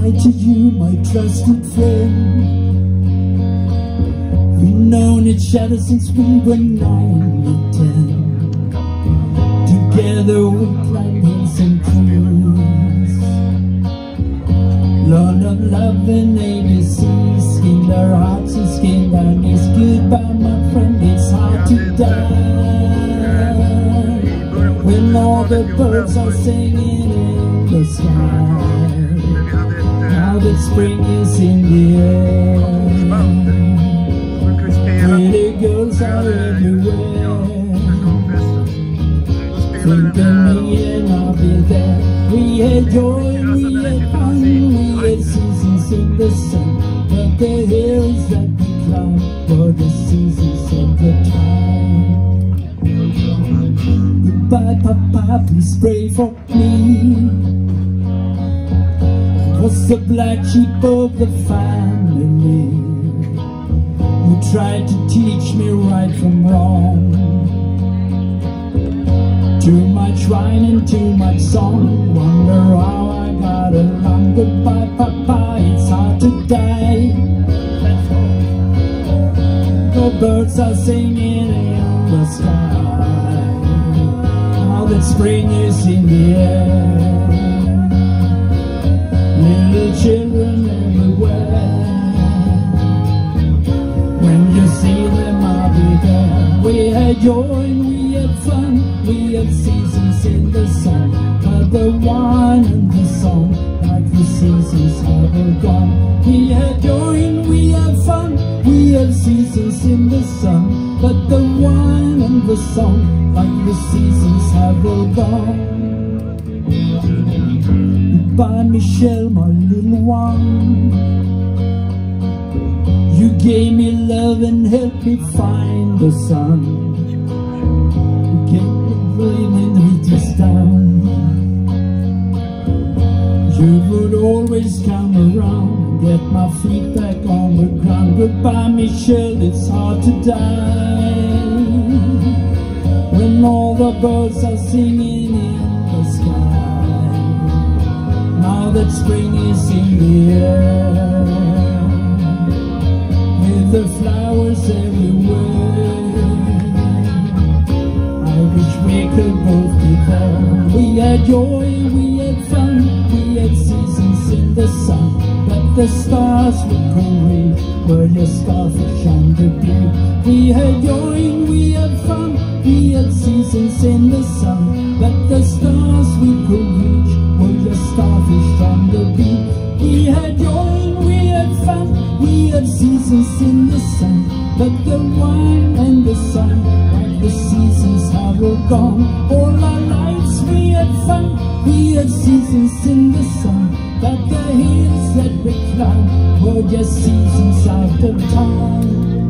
goodbye to you, my trusted friend. We've known each other since we were 9 or 10. Together we climbed hills and trees, learned of love and ABC, skinned our hearts and skinned our knees. Goodbye, my friend, it's hard to die when all the birds are singing in the sky. Now that spring is in the air, pretty girls are everywhere. Think of me and I'll be there. We had joy, we had fun, we had seasons in the sun, but the hills that we climbed were the seasons of the time. Goodbye, Papa, please pray for me. I was the black sheep of the family. You tried to teach me right from wrong. Too much wine and too much song. Wonder how I got along. Goodbye, Papa, it's hard to die. The birds are singing in the sky. Now that spring is in the air, little children everywhere. When you see them, I'll be there. We had joy and we had fun, we had seasons in the sun, but the wine and the song, like the seasons have all gone. We had joy and we had fun, we had seasons in the sun, but the wine and the song, like the seasons have all gone. Goodbye, Michelle, my little one. You gave me love and helped me find the sun. You gave me rain and heat us down. You would always come around and get my feet back on the ground. Goodbye, Michelle, it's hard to die when all the birds are singing in the sky. Now that spring is in the air, the flowers everywhere. I wish we could both be there. We had joy, we had fun, we had seasons in the sun, but the stars we could reach were just starfish on the beach. We had joy and we had fun, we had seasons in the sun, but the stars we could reach were just starfish on the beach. We had joy and we had fun, we had seasons in the sun, but the wine and the sun, like the seasons have all gone. All our lives we had fun, we had seasons in the sun, but the hills that we climbed were just seasons out of time.